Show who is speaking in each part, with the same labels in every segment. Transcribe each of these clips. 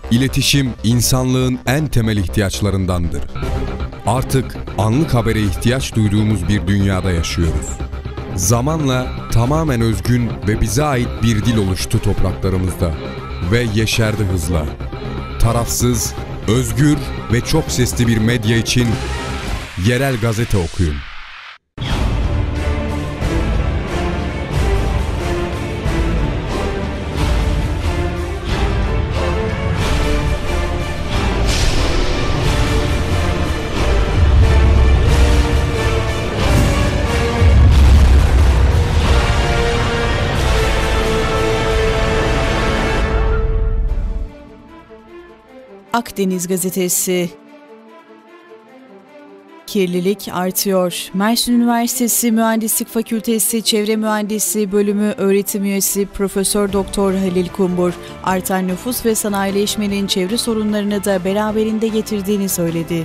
Speaker 1: İletişim, insanlığın en temel ihtiyaçlarındandır. Artık anlık habere ihtiyaç duyduğumuz bir dünyada yaşıyoruz. Zamanla tamamen özgün ve bize ait bir dil oluştu topraklarımızda ve yeşerdi hızla. Tarafsız, özgür ve çok sesli bir medya için yerel gazete okuyun.
Speaker 2: Akdeniz Gazetesi. Kirlilik artıyor. Mersin Üniversitesi Mühendislik Fakültesi Çevre Mühendisliği Bölümü öğretim üyesi Profesör Doktor Halil Kumbur, artan nüfus ve sanayileşmenin çevre sorunlarını da beraberinde getirdiğini söyledi.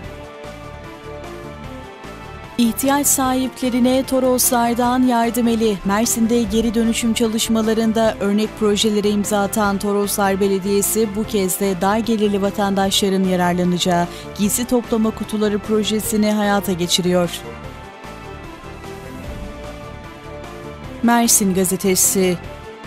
Speaker 2: İhtiyaç sahiplerine Toroslardan yardım eli. Mersin'de geri dönüşüm çalışmalarında örnek projelere imza atan Toroslar Belediyesi bu kez de dar gelirli vatandaşların yararlanacağı giysi toplama kutuları projesini hayata geçiriyor. Mersin Gazetesi.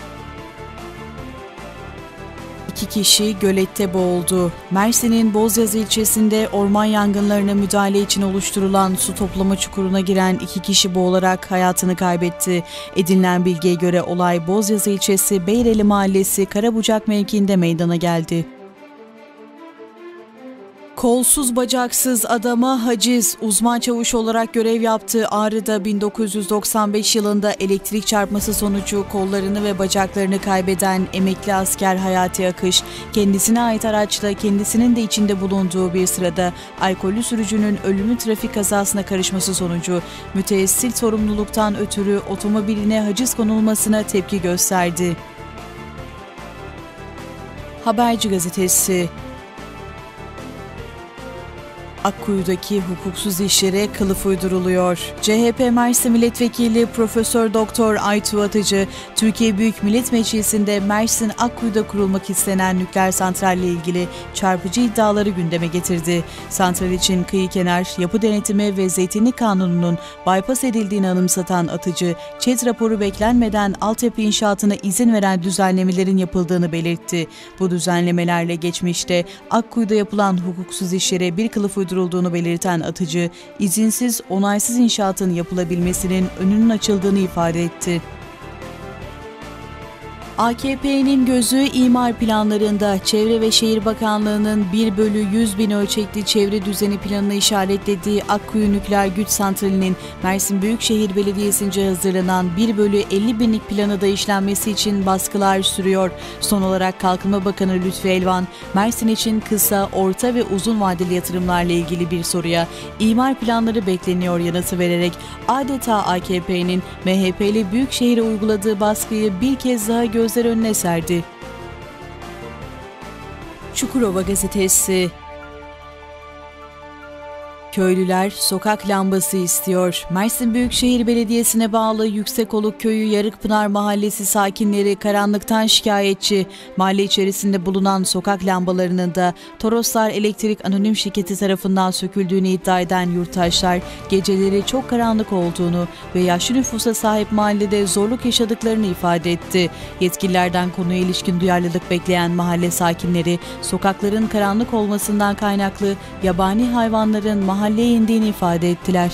Speaker 2: 2 kişi gölette boğuldu. Mersin'in Bozyazı ilçesinde orman yangınlarına müdahale için oluşturulan su toplama çukuruna giren 2 kişi boğularak hayatını kaybetti. Edinilen bilgiye göre olay Bozyazı ilçesi Beyreli Mahallesi Karabucak mevkiinde meydana geldi. Kolsuz bacaksız adama haciz. Uzman çavuş olarak görev yaptığı Ağrı'da 1995 yılında elektrik çarpması sonucu kollarını ve bacaklarını kaybeden emekli asker Hayati Akış, kendisine ait araçla kendisinin de içinde bulunduğu bir sırada alkollü sürücünün ölümlü trafik kazasına karışması sonucu müteessil sorumluluktan ötürü otomobiline haciz konulmasına tepki gösterdi. Haberci Gazetesi. Akkuyu'daki hukuksuz işlere kılıf uyduruluyor. CHP Mersin Milletvekili Profesör Doktor Aytuğ Atıcı, Türkiye Büyük Millet Meclisi'nde Mersin Akkuyu'da kurulmak istenen nükleer santralle ilgili çarpıcı iddiaları gündeme getirdi. Santral için kıyı kenar, yapı denetimi ve zeytinlik kanununun bypass edildiğini anımsatan Atıcı, ÇED raporu beklenmeden altyapı inşaatına izin veren düzenlemelerin yapıldığını belirtti. Bu düzenlemelerle geçmişte Akkuyu'da yapılan hukuksuz işlere bir kılıf uydurulduğunu belirten Atıcı, izinsiz, onaysız inşaatın yapılabilmesinin önünün açıldığını ifade etti. AKP'nin gözü imar planlarında. Çevre ve Şehir Bakanlığı'nın 1/100.000 ölçekli çevre düzeni planını işaretlediği Akkuyu Nükleer Güç Santrali'nin Mersin Büyükşehir Belediyesi'nce hazırlanan 1/50.000'lik planı da işlenmesi için baskılar sürüyor. Son olarak Kalkınma Bakanı Lütfi Elvan, Mersin için kısa, orta ve uzun vadeli yatırımlarla ilgili bir soruya imar planları bekleniyor yanıtı vererek adeta AKP'nin MHP'li Büyükşehir'e uyguladığı baskıyı bir kez daha gözler önüne serdi. Çukurova Gazetesi. Köylüler sokak lambası istiyor. Mersin Büyükşehir Belediyesi'ne bağlı Yüksekoluk Köyü Yarıkpınar Mahallesi sakinleri karanlıktan şikayetçi. Mahalle içerisinde bulunan sokak lambalarının da Toroslar Elektrik Anonim Şirketi tarafından söküldüğünü iddia eden yurttaşlar, geceleri çok karanlık olduğunu ve yaşlı nüfusa sahip mahallede zorluk yaşadıklarını ifade etti. Yetkililerden konuya ilişkin duyarlılık bekleyen mahalle sakinleri, sokakların karanlık olmasından kaynaklı yabani hayvanların mahalleye indiğini ifade ettiler.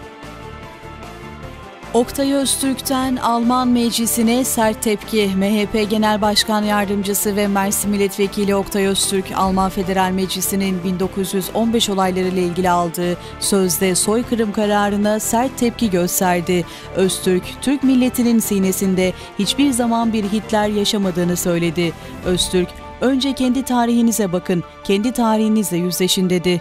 Speaker 2: Oktay Öztürk'ten Alman Meclisi'ne sert tepki. MHP Genel Başkan Yardımcısı ve Mersin Milletvekili Oktay Öztürk, Alman Federal Meclisi'nin 1915 olaylarıyla ilgili aldığı sözde soykırım kararına sert tepki gösterdi. Öztürk, Türk milletinin sinesinde hiçbir zaman bir Hitler yaşamadığını söyledi. Öztürk, önce kendi tarihinize bakın, kendi tarihinizle yüzleşin dedi.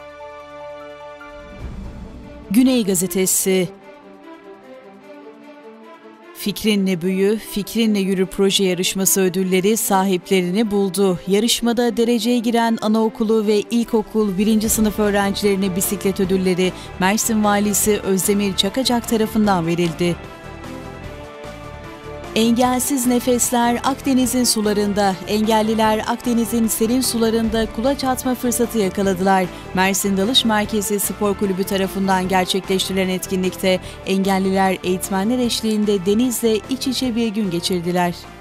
Speaker 2: Güney Gazetesi. Fikrinle Büyü, Fikrinle Yürü proje yarışması ödülleri sahiplerini buldu. Yarışmada dereceye giren anaokulu ve ilkokul 1. sınıf öğrencilerine bisiklet ödülleri Mersin Valisi Özdemir Çakacak tarafından verildi. Engelsiz nefesler Akdeniz'in sularında, engelliler Akdeniz'in serin sularında kulaç atma fırsatı yakaladılar. Mersin Dalış Merkezi Spor Kulübü tarafından gerçekleştirilen etkinlikte engelliler eğitmenler eşliğinde denizle iç içe bir gün geçirdiler.